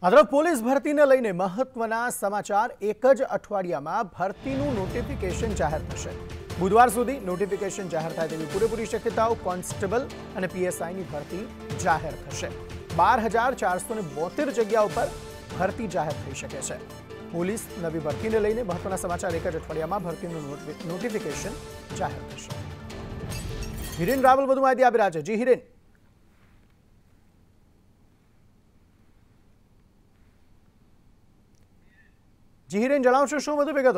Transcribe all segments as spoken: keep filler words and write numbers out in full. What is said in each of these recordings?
આ તરફ પોલીસ ભરતીને લઈને મહત્વના સમાચાર। એક જ અઠવાડિયામાં ભરતીનું નોટિફિકેશન જાહેર થશે। બુધવાર સુધી નોટિફિકેશન જાહેર થાય તેવી પૂરેપૂરી શક્યતાઓ। કોન્સ્ટેબલ અને પીએસઆઈની ભરતી જાહેર થશે। બાર હજાર ચારસો ને બોતેર જગ્યાઓ પર ભરતી જાહેર થઈ શકે છે। પોલીસ નવી ભરતીને લઈને મહત્વના સમાચાર। એક જ અઠવાડિયામાં ભરતીનું નોટિફિકેશન જાહેર થશે। હિરેન રાવલ વધુ માહિતી આપી રહ્યા છે। જી હિરેન। જી હિરેન, જણાવશો શું વધુ વિગતો?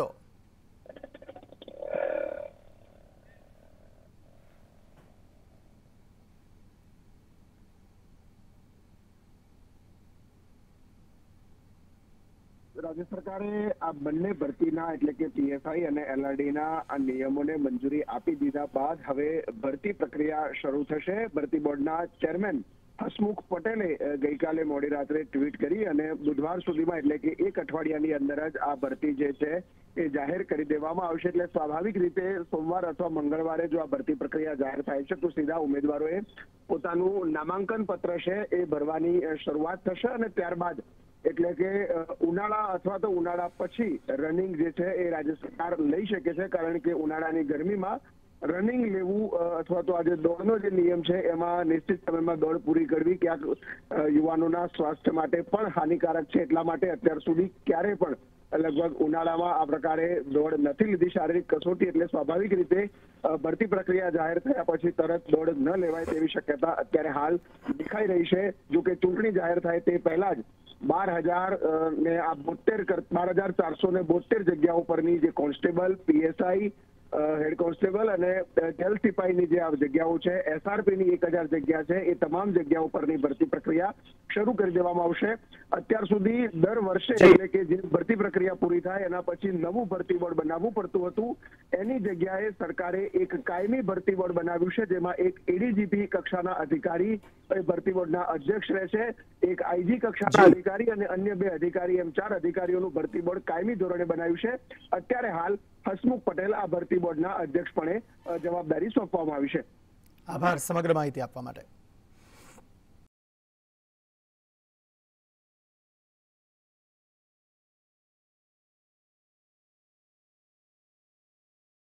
રાજ્ય સરકારે આ બંને ભરતીના એટલે કે પીએસઆઈ અને એલઆરડીના આ નિયમોને મંજૂરી આપી દીધા બાદ હવે ભરતી પ્રક્રિયા શરૂ થશે। ભરતી બોર્ડના ચેરમેન હસમુખ પટેલે ગઈકાલે મોડી રાત્રે ટ્વીટ કરી અને બુધવાર સુધીમાં એટલે કે એક અઠવાડિયાની અંદર જ આ ભરતી જે છે એ જાહેર કરી દેવામાં આવશે। એટલે સ્વાભાવિક રીતે સોમવાર અથવા મંગળવારે જો આ ભરતી પ્રક્રિયા જાહેર થાય છે તો સીધા ઉમેદવારોએ પોતાનું નામાંકન પત્ર છે એ ભરવાની શરૂઆત થશે અને ત્યારબાદ એટલે કે ઉનાળા અથવા તો ઉનાળા પછી રનિંગ જે છે એ રાજ્ય સરકાર લઈ શકે છે, કારણ કે ઉનાળાની ગરમીમાં રનિંગ લેવું અથવા તો આજે દોડનો જે નિયમ છે એમાં નિશ્ચિત સમયમાં દોડ પૂરી કરવી ક્યાંક યુવાનોના સ્વાસ્થ્ય માટે પણ હાનિકારક છે। એટલા માટે અત્યાર સુધી ક્યારેય પણ લગભગ ઉનાળામાં આ પ્રકારે દોડ નથી લીધી, શારીરિક કસોટી। એટલે સ્વાભાવિક રીતે ભરતી પ્રક્રિયા જાહેર થયા પછી તરત દોડ ન લેવાય તેવી શક્યતા અત્યારે હાલ દેખાઈ રહી છે। જો કે ચૂંટણી જાહેર થાય તે પહેલા જ બાર હજાર ને આ બોતેર બાર હજાર ચારસો ને બોતેર જગ્યાઓ પરની જે કોન્સ્ટેબલ, પીએસઆઈ, હેડ કોન્સ્ટેબલ અને જેલ સિપાહીની જે આ જગ્યાઓ છે, એસઆરપીની એક હજાર જગ્યા છે, એ તમામ જગ્યાઓ પરની ભરતી પ્રક્રિયા શરૂ કરી દેવામાં આવશે। અત્યાર સુધી દર વર્ષે એટલે કે જે ભરતી પ્રક્રિયા પૂરી થાય એના પછી નવું ભરતી બોર્ડ બનાવવું પડતું હતું, એની જગ્યાએ સરકારે એક કાયમી ભરતી બોર્ડ બનાવ્યું છે, જેમાં એક એડીજીપી કક્ષાના અધિકારી ભરતી બોર્ડના અધ્યક્ષ રહેશે, એક આઈજી કક્ષાના અધિકારી અને અન્ય બે અધિકારી, એમ ચાર અધિકારીઓનું ભરતી બોર્ડ કાયમી ધોરણે બનાવ્યું છે। અત્યારે હાલ હસમુખ પટેલ આ ભરતી બોર્ડના અધ્યક્ષપણે જવાબદારી સોંપવામાં આવી છે। આભાર સમગ્ર માહિતી આપવા માટે।